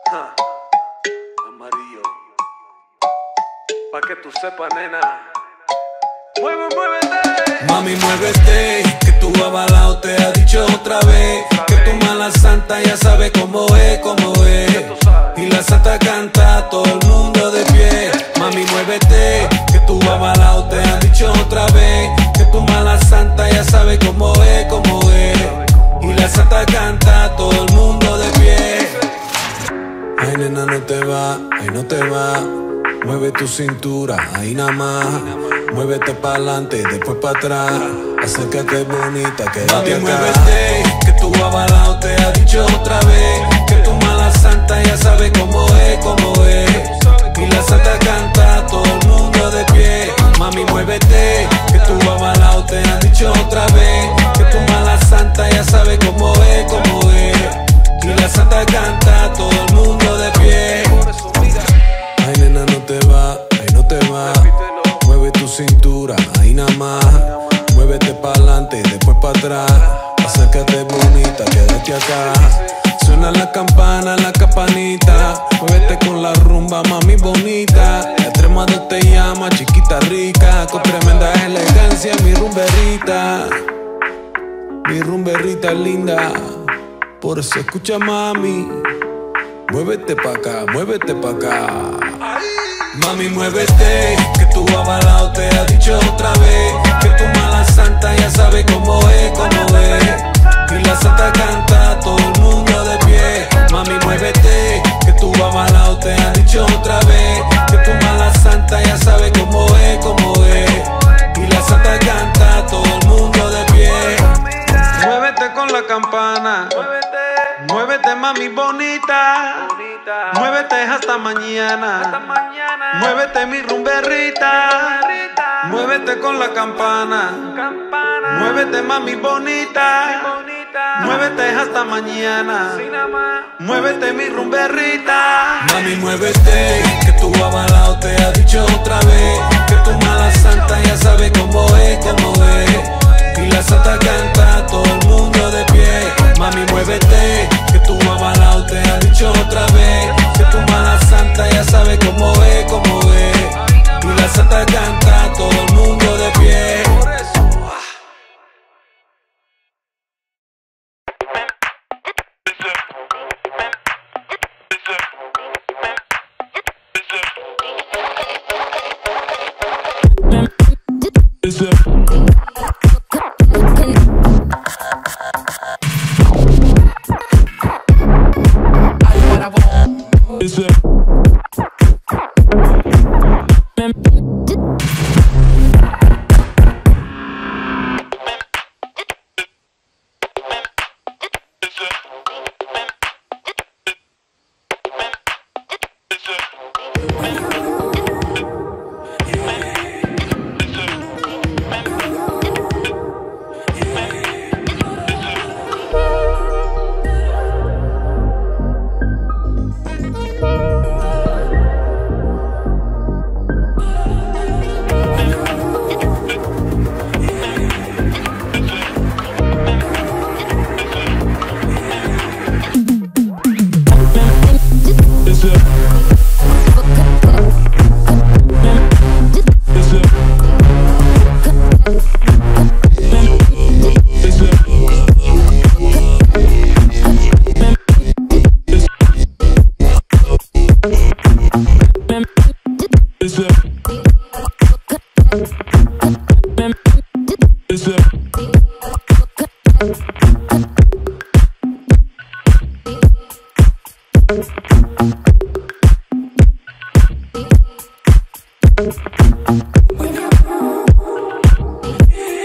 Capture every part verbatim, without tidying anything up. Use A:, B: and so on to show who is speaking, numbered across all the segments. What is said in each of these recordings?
A: Ja. Amarillo. Pa' que tú sepas, nena. Mueve, muévete.
B: Mami, muévete, que tu avalao te ha dicho otra vez que tu mala santa ya sabe cómo es, cómo es. Y la santa canta, todo el mundo de pie. Mami, muévete, que tu avalao te ha dicho otra vez que tu mala santa ya sabe cómo es, cómo es. Y la santa canta, todo el mundo de pie. Ay, nena, no te va, ay, no te va. Mueve tu cintura, ahí nada más. Muévete pa'lante, después pa' atrás. Acércate bonita, quédate acá. Muévete, que tu avalao te ha dicho otra vez que tu mala santa ya sabe cómo es, cómo es. Y la santa canta, todo el mundo de pie. Mami, muévete, que tu avalao te ha dicho otra vez que tu mala santa ya sabe cómo es, cómo es. Y la santa canta, todo el mundo de pie. Ay, nena, no te va, ay, no te va. Mueve tu cintura, ahí nada más. Muévete pa'lante, después pa' atrás. Acércate bonita, quédate acá. Suena la campana, la campanita. Muévete con la rumba, mami bonita. Extremado te llama, chiquita rica. Con tremenda elegancia, mi rumberita. Mi rumberita linda. Por eso escucha, mami. Muévete pa' acá, muévete pa' acá. Mami, muévete, que tu avalao te ha dicho otra vez que tu mala santa ya sabe cómo es, cómo es. Y la santa canta, todo el mundo de pie. Mami, muévete, que tu avalao te ha dicho otra vez que tu mala santa ya sabe cómo es, cómo es. Y la santa canta, todo el mundo de pie. Muévete con la campana. Muévete, mami bonita. bonita. Muévete hasta mañana. hasta mañana. Muévete, mi rumberrita. Muévete con la campana. campana. Muévete, mami bonita. bonita. Muévete hasta mañana. Muévete, mi rumberrita. Mami, muévete, que tu avalao te ha dicho otra vez que tu mala santa ya sabe cómo es, cómo es. Y la santa canta, todo el mundo de pie. Mami, muévete, que tu avalao te ha dicho otra vez que tu mala santa ya sabe cómo es, cómo es. Y la santa canta, todo el mundo de pie.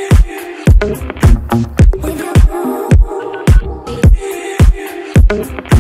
C: We'll be right back.